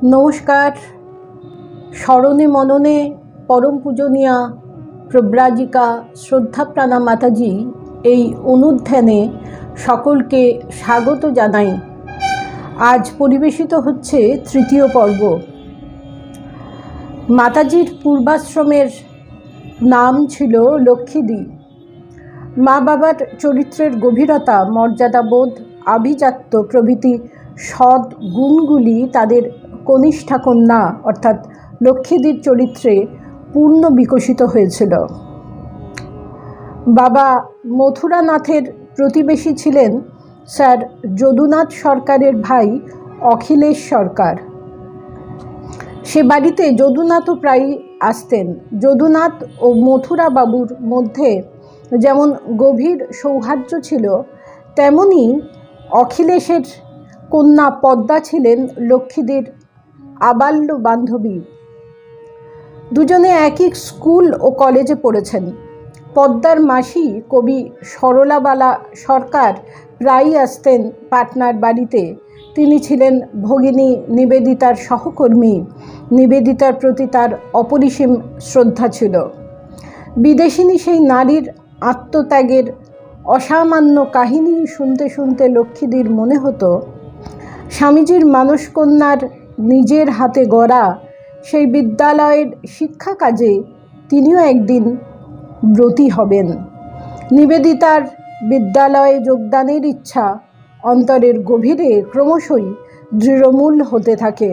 নমস্কার। স্মরণে মননে পরম পূজনীয়া প্রব্রাজিকা শ্রদ্ধাপ্রাণা মাতাজি এই অনুধ্যানে সকলকে স্বাগত জানাই। আজ পরিবেশিত হচ্ছে তৃতীয় পর্ব। মাতাজির পূর্বাশ্রমের নাম ছিল লক্ষ্মীদি। মা বাবার চরিত্রের গভীরতা, মর্যাদাবোধ, আভিজাত্য প্রভৃতি সৎ গুণগুলি তাদের কনিষ্ঠা কন্যা অর্থাৎ লক্ষ্মীদির চরিত্রে পূর্ণ বিকশিত হয়েছিল। বাবা মথুরানাথের প্রতিবেশী ছিলেন স্যার যদুনাথ সরকারের ভাই অখিলেশ সরকার। সে বাড়িতে যদুনাথও প্রায় আসতেন। যদুনাথ ও মথুরা বাবুর মধ্যে যেমন গভীর সৌহার্দ্য ছিল, তেমনি অখিলেশের কন্যা পদ্মা ছিলেন লক্ষ্মীদির আবাল্য বান্ধবী। দুজনে একই স্কুল ও কলেজে পড়েছেন। পদ্মার মাসি কবি সরলাবালা সরকার প্রায়ই আসতেন পাটনার বাড়িতে। তিনি ছিলেন ভগিনী নিবেদিতার সহকর্মী। নিবেদিতার প্রতি তার অপরিসীম শ্রদ্ধা ছিল। বিদেশিনী সেই নারীর আত্মত্যাগের অসামান্য কাহিনী শুনতে শুনতে লক্ষ্মীদির মনে হতো স্বামীজির মানসকন্যার নিজের হাতে গড়া সেই বিদ্যালয়ের শিক্ষা কাজে তিনিও একদিন ব্রতী হবেন। নিবেদিতার বিদ্যালয়ে যোগদানের ইচ্ছা অন্তরের গভীরে ক্রমশই দৃঢ়মূল হতে থাকে।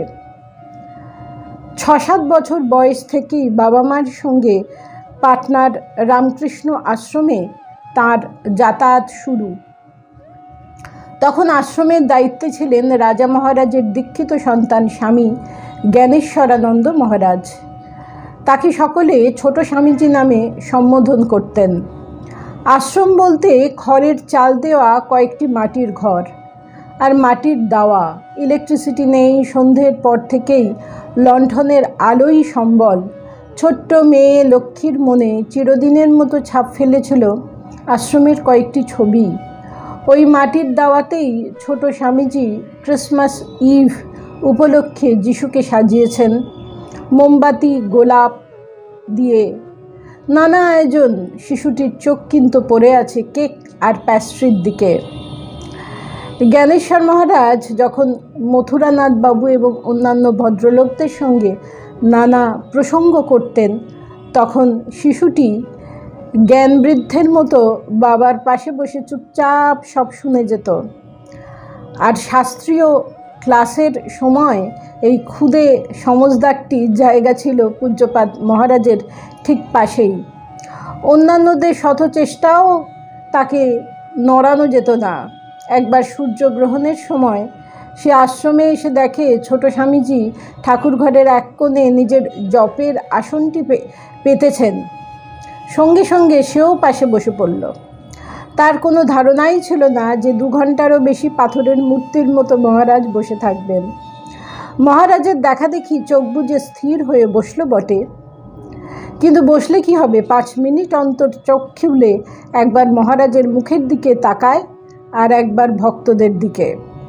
6-7 বছর বয়স থেকেই বাবা মার সঙ্গে পাটনার রামকৃষ্ণ আশ্রমে তার যাতায়াত শুরু। তখন আশ্রমের দায়িত্বে ছিলেন রাজা মহারাজের দীক্ষিত সন্তান স্বামী জ্ঞানেশ্বরানন্দ মহারাজ। তাকে সকলে ছোট স্বামীজি নামে সম্বোধন করতেন। আশ্রম বলতে খড়ের চাল দেওয়া কয়েকটি মাটির ঘর আর মাটির দাওয়া। ইলেকট্রিসিটি নেই। সন্ধ্যের পর থেকেই লণ্ঠনের আলোই সম্বল। ছোট্ট মেয়ে লক্ষ্মীর মনে চিরদিনের মতো ছাপ ফেলেছিল আশ্রমের কয়েকটি ছবি। ওই মাটির দাওয়াতেই ছোট স্বামীজি ক্রিসমাস ইভ উপলক্ষে যিশুকে সাজিয়েছেন মোমবাতি গোলাপ দিয়ে। নানা আয়োজন। শিশুটির চোখ কিন্তু পড়ে আছে কেক আর প্যাস্ট্রির দিকে। জ্ঞানেশ্বর মহারাজ যখন মথুরানাথ বাবু এবং অন্যান্য ভদ্রলোকদের সঙ্গে নানা প্রসঙ্গ করতেন, তখন শিশুটি জ্ঞান বৃদ্ধের মতো বাবার পাশে বসে চুপচাপ সব শুনে যেত। আর শাস্ত্রীয় ক্লাসের সময় এই ক্ষুদে সমজদারটির জায়গা ছিল পূজ্যপাদ মহারাজের ঠিক পাশেই। অন্যান্যদের শত চেষ্টাও তাকে নড়ানো যেত না। একবার সূর্যগ্রহণের সময় সে আশ্রমে এসে দেখে ছোট স্বামীজি ঠাকুরঘরের এক কোণে নিজের জপের আসনটি পেতেছেন। সঙ্গে সঙ্গে সেও পাশে বসে পড়ল। তার কোনো ধারণাই ছিল না যে 2 ঘন্টারও বেশি পাথরের মূর্তির মতো মহারাজ বসে থাকবেন। মহারাজের দেখা দেখি চোখ বুজে স্থির হয়ে বসলো বটে, কিন্তু বসলে কি হবে? 5 মিনিট অন্তর চোখ খুলে একবার মহারাজের মুখের দিকে তাকায় আর একবার ভক্তদের দিকে।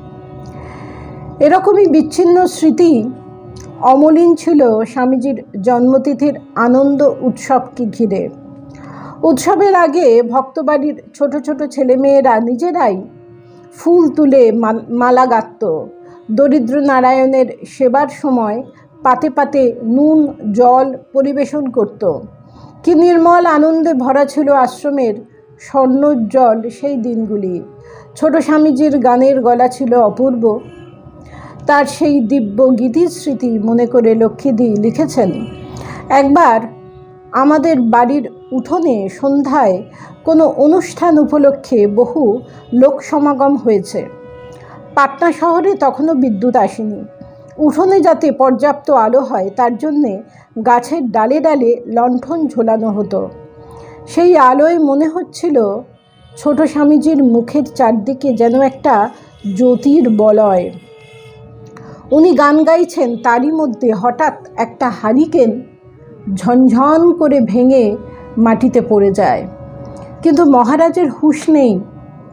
এরকমই বিচ্ছিন্ন স্মৃতি অমলিন ছিল স্বামীজির জন্মতিথির আনন্দ উৎসবকে ঘিরে। উৎসবের আগে ভক্তবাড়ির ছোট ছোট ছেলেমেয়েরা নিজেরাই ফুল তুলে মালা গাঁথত। দরিদ্র নারায়ণের সেবার সময় পাতে পাতে নুন জল পরিবেশন করত। কি নির্মল আনন্দে ভরা ছিল আশ্রমের স্বর্ণোজ্জ্বল সেই দিনগুলি। ছোট স্বামীজির গানের গলা ছিল অপূর্ব। তার সেই দিব্য গীতির স্মৃতি মনে করে লক্ষ্মীদি লিখেছেন, একবার আমাদের বাড়ির উঠোনে সন্ধ্যায় কোনো অনুষ্ঠান উপলক্ষে বহু লোক সমাগম হয়েছে। পাটনা শহরে তখনও বিদ্যুৎ আসেনি। উঠোনে যাতে পর্যাপ্ত আলো হয় তার জন্যে গাছের ডালে ডালে লণ্ঠন ঝোলানো হতো। সেই আলোয় মনে হচ্ছিল ছোট স্বামীজির মুখের চারদিকে যেন একটা জ্যোতির বলয়। উনি গান গাইছেন, তারই মধ্যে হঠাৎ একটা হারিকেন ঝনঝন করে ভেঙে মাটিতে পড়ে যায়। কিন্তু মহারাজের হুঁশ নেই।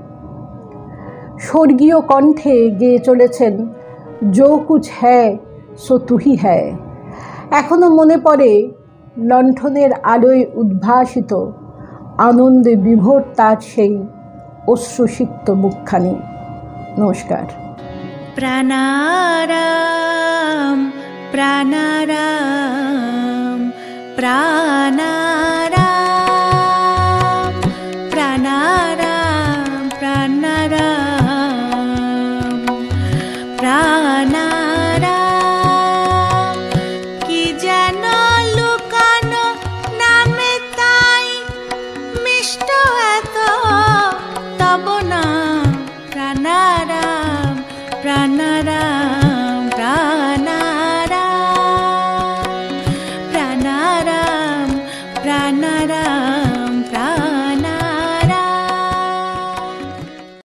স্বর্গীয় কণ্ঠে গেয়ে চলেছেন, जो कुछ है সো তুহি হ্যায়। এখনো মনে পড়ে লণ্ঠনের আলোয় উদ্ভাসিত আনন্দে বিভোর তার সেই অশ্রুসিক্ত মুখখানি। নমস্কার। প্রাণারাম প্রাণারাম প্রাণারাম প্রাণারাম প্রাণারাম প্রাণারাম। কি যেন লুকানো নামে তাই মিষ্ট এত তব নাম প্রাণারাম প্রাণারাম।